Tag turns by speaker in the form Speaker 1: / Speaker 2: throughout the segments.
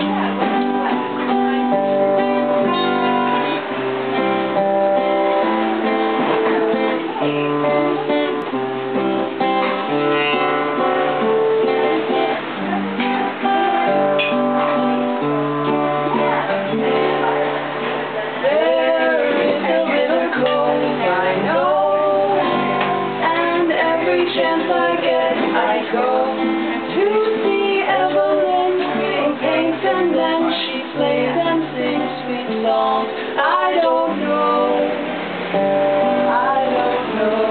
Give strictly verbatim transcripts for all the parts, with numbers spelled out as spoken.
Speaker 1: Chance I get, I go to see Evelyn reading paints, and then she plays and sings sweet songs. I don't know, I don't know.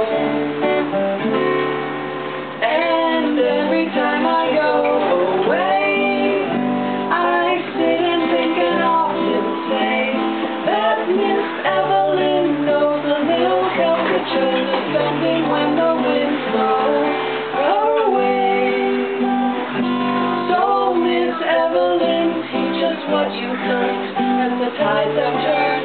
Speaker 1: And every time I go away, I sit and think and often say that Miss Evelyn knows a little caricature defending when the wind blows her way. So Miss Evelyn, teach us what you've learned as the tides have turned.